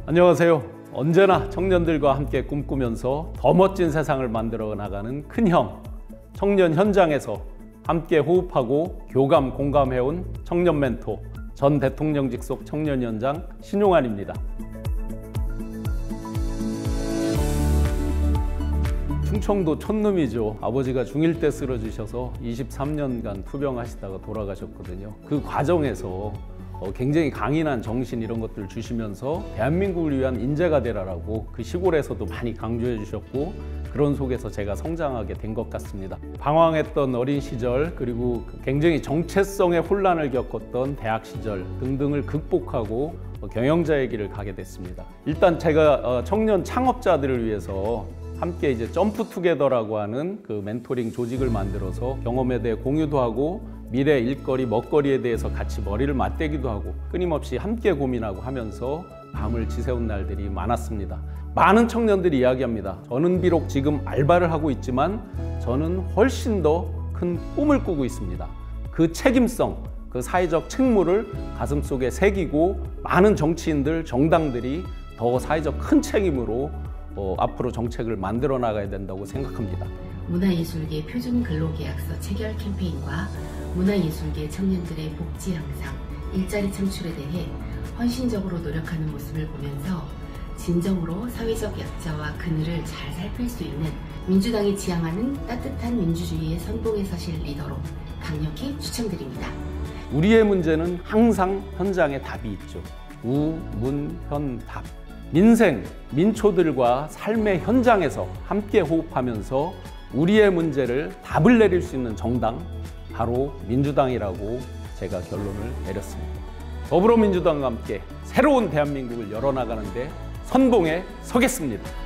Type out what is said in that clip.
안녕하세요. 언제나 청년들과 함께 꿈꾸면서 더 멋진 세상을 만들어 나가는 큰형, 청년 현장에서 함께 호흡하고 교감, 공감해온 청년 멘토, 전 대통령직 속 청년위원장 신용환입니다. 충청도 촌놈이죠. 아버지가 중1 때 쓰러지셔서 23년간 투병하시다가 돌아가셨거든요. 그 과정에서 굉장히 강인한 정신 이런 것들을 주시면서 대한민국을 위한 인재가 되라라고 그 시골에서도 많이 강조해 주셨고, 그런 속에서 제가 성장하게 된 것 같습니다. 방황했던 어린 시절, 그리고 굉장히 정체성의 혼란을 겪었던 대학 시절 등등을 극복하고 경영자의 길을 가게 됐습니다. 일단 제가 청년 창업자들을 위해서 함께 이제 점프투게더라고 하는 그 멘토링 조직을 만들어서 경험에 대해 공유도 하고 미래 일거리, 먹거리에 대해서 같이 머리를 맞대기도 하고 끊임없이 함께 고민하고 하면서 밤을 지새운 날들이 많았습니다. 많은 청년들이 이야기합니다. 저는 비록 지금 알바를 하고 있지만 저는 훨씬 더 큰 꿈을 꾸고 있습니다. 그 책임성, 그 사회적 책무를 가슴속에 새기고 많은 정치인들, 정당들이 더 사회적 큰 책임으로 앞으로 정책을 만들어 나가야 된다고 생각합니다. 문화예술계 표준 근로계약서 체결 캠페인과 문화예술계 청년들의 복지 향상, 일자리 창출에 대해 헌신적으로 노력하는 모습을 보면서 진정으로 사회적 약자와 그늘을 잘 살필 수 있는 민주당이 지향하는 따뜻한 민주주의의 선봉에 서실 리더로 강력히 추천드립니다. 우리의 문제는 항상 현장에 답이 있죠. 우, 문, 현, 답. 민생, 민초들과 삶의 현장에서 함께 호흡하면서 우리의 문제를 답을 내릴 수 있는 정당, 바로 민주당이라고 제가 결론을 내렸습니다. 더불어민주당과 함께 새로운 대한민국을 열어나가는데 선봉에 서겠습니다.